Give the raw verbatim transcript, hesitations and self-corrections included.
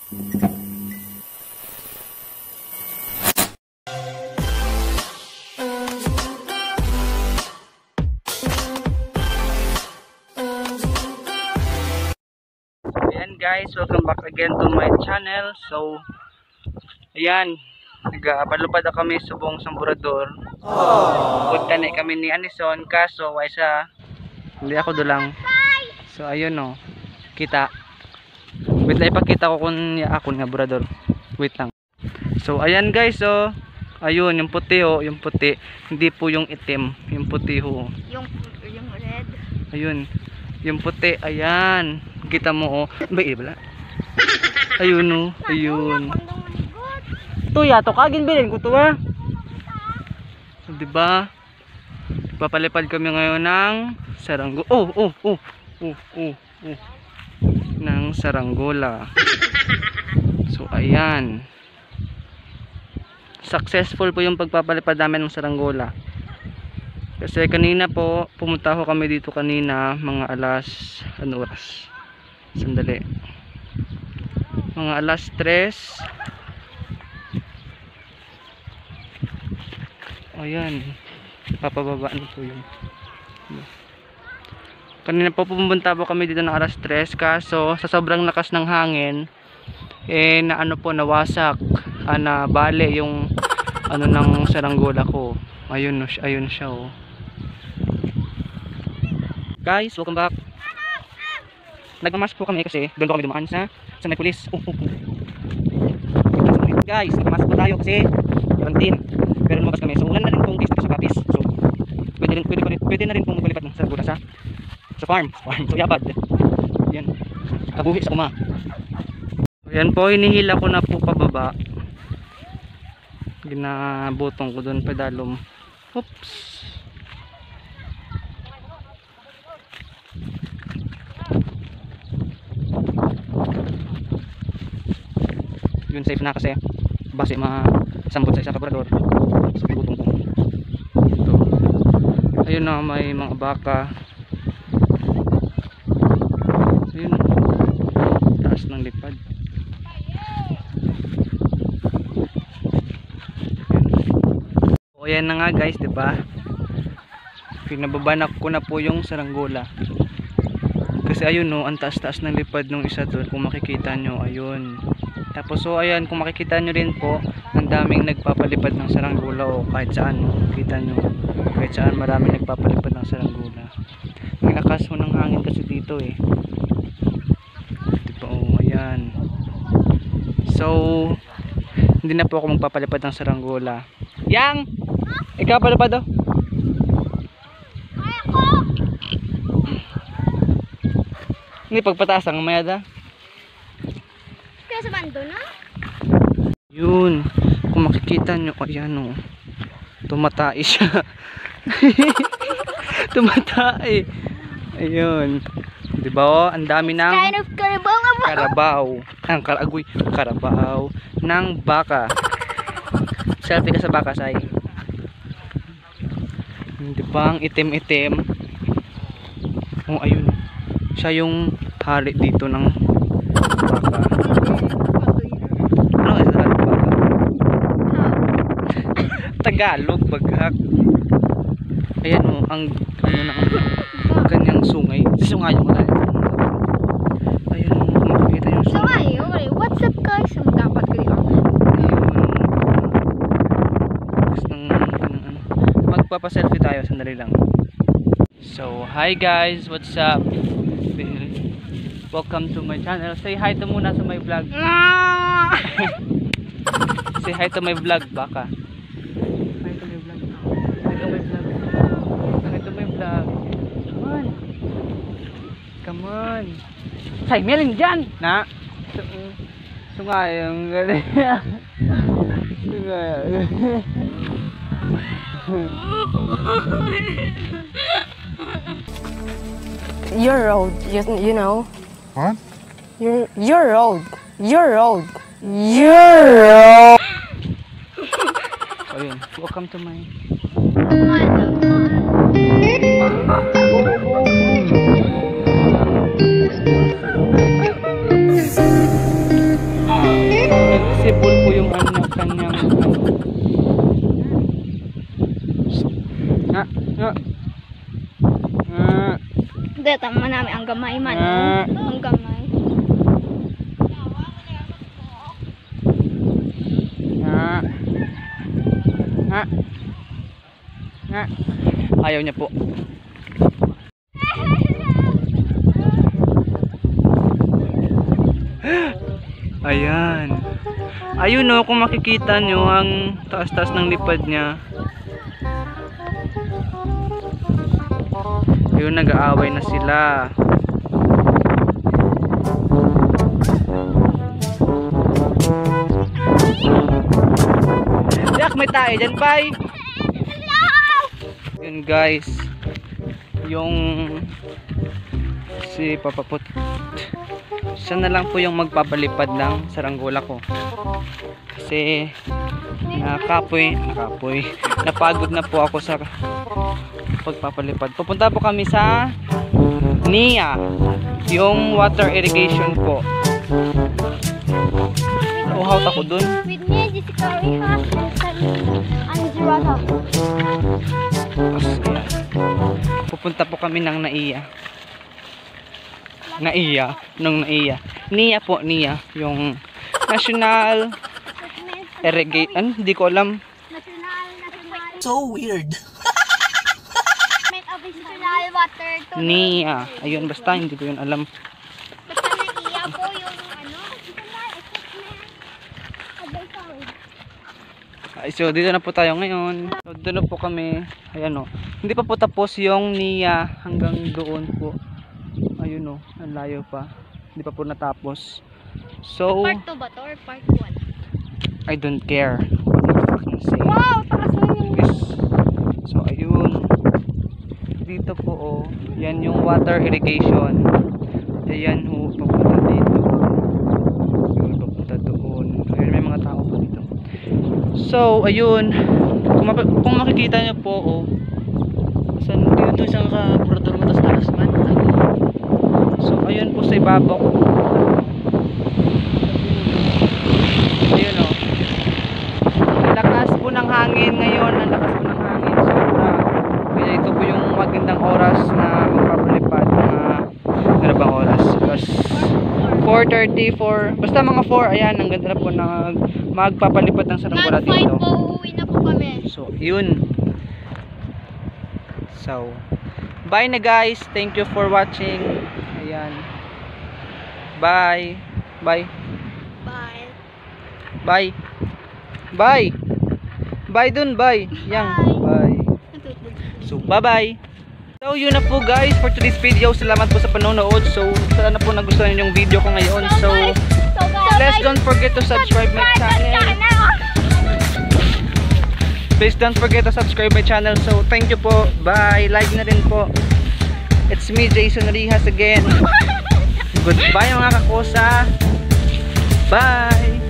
Ayan guys, welcome back again to my channel. So, ayan, nagpalupad na kami sa buong Samburador. Punta na kami ni Anison, kaso why siya, hindi ako dulang. So, ayun o, kita. Wait lang, ipakita ko kung ako nga burador. Wait lang. So, ayan guys, so, ayun, yung puti o, yung puti. Hindi po yung itim, yung puti ho. Yung, yung red. Ayun, yung puti, ayan. Kita mo oh. Bay bala. Ayun oh, ayun. To ya to kagin bilin ko to ah. So, di ba? Papalipad kami ngayon ng saranggo. Oh, oh, oh. Oh, oh, oh. Ng saranggola. So ayan. Successful po yung pagpapalipad namin ng saranggola. Kasi kanina po pumunta ho kami dito kanina mga alas ano oras? Sandali. Mga alas tres. Ayan. Papababaan po yun. Kanina po pumunta po kami dito ng alas tres. Kaso sa sobrang lakas ng hangin, eh na ano po nawasak. Ah, na bale yung ano ng saranggola ko. Ayun, ayun siya oh. Guys, welcome back. Nagmamas po kami kasi doon po kami dumaan sa sa may pulis. Oh, oh, oh. Guys, nagmamas po tayo kasi quarantine. Pero lumabas kami. So ulan na rin pong case sa Kapis. So pwede, rin, pwede, pwede, pwede na rin pong maglipad ng saranggola sa sa farm. Farm. So yabad. Yan. Kabuhi sa kuma. So, yan po, hinihila ko na po pababa. Ginabutong ko doon pedalom. Oops. Yun safe na kasi base masambot sa isa kaburador sa butong ko. Ito. Ayun na may mga baka. Ayun. Taas ng lipad. O yan na nga guys, di ba? Pinababanak ko na po yung saranggola. Kasi ayun no, ang taas-taas ng lipad ng isa doon. Kung makikita nyo, ayun. Tapos so ayan, kung makikita nyo rin po, ang daming nagpapalipad ng saranggola o kahit saan, no? Kita nyo, kahit saan maraming nagpapalipad ng saranggola. Ang lakas mo ng hangin kasi dito eh. Diba o, ayan. So, hindi na po ako magpapalipad ng saranggola. Yang! Ikaw palipad o? Hindi, pagpataas ang mayada. Sa bando na? Yun, kung makikita nyo, ayan o, tumatai siya. Tumatai. Ayun, diba o, ang dami ng kind of karabaw karabaw ang karagoy, karabaw ng baka. Selfie ka sa baka, say. Diba, ang itim-itim. Oh, ayun, siya yung hari dito ng baka. Tagalog, baghak. Ayan o, ang ano na ang kanyang sungay. Sungay mo tayo. Ayan o, makikita yung sungay. Sungay, okay. What's up guys? Ang dapat ko yun. Ayun. Magpapaselfie tayo, sandali lang. So, hi guys, what's up? Welcome to my channel. Say hi to muna sa my vlog. Say hi to my vlog, baka. Come on. Say, meron dyan. Na. Sungayang. Sungayang. Your road, you, you know. What? Your, your road. Your road. Your road. So, yun. Welcome to my... visible po yung ano, kanyang ano. Nga, nga. Nga. Hindi, tama namin ang gamay man. Ah. Ang gamay. Nga. Nga. Nga. Ayaw niya po. Ayan. Ayun o, kung makikita nyo ang taas-taas ng lipad niya. Ayun, nag-aaway na sila. Yak, may tayo dyan, Pai. Yun guys, yung si Papa Put, siya na lang po yung magpapalipad ng saranggola ko kasi nakapoy nakapoy napagod na po ako sa pagpapalipad. Pupunta po kami sa Nia, yung water irrigation po. Nauhaw ako dun. With me, Jessica Rihas, and Anjurata. Tapos, ayan. Pupunta po kami ng Naiya. Naiya, nung Naiya. Nia po, Nia, yung National Irrigation, hindi ko alam. National, national. So weird. National water to. Nia, ayun, basta hindi ko yun alam. Basta naiya po yung ano, national equipment. Advisory. Ay, so dito na po tayo ngayon. So dito na po kami. Ayan o. Hindi pa po tapos yung Nia hanggang doon po. Ayun o, ang layo pa. Hindi pa po natapos. So, Part two ba to or part one? I don't care what you fucking say. Wow, takas na yun. Yes. So ayun. Dito po oh, yan yung water irrigation. Ayan ho, papunta dito. Ayun, papunta doon. Ayun, may mga tao po dito. So, ayun. Kung, map kung makikita nyo po oh, saan dito isang kaburador matas taas man. So, ayun po sa ibabaw. Ayun oh. Ang lakas po ng hangin ngayon, ang lakas po ng hangin sobra. Kaya ito po yung magandang oras na magpapalipad, mga ano bang oras? four thirty-four, basta mga four, ayan, ang ganda na po na magpapalipad ng saranggola nine five dito. po, uuwi na po kami. So, yun. So, bye na guys. Thank you for watching. Ayan. Bye. Bye. Bye. Bye. Bye. Bye dun, bye. Yang. Bye. So, bye-bye. So, yun na po guys for today's video. Salamat po sa panonood. So, sana po nagustuhan niyo yung video ko ngayon. So, please don't forget to subscribe my channel. Please don't forget to subscribe my channel. So, thank you po. Bye. Like na rin po. It's me, Jason Rihas again. Goodbye mga kakosa. Bye.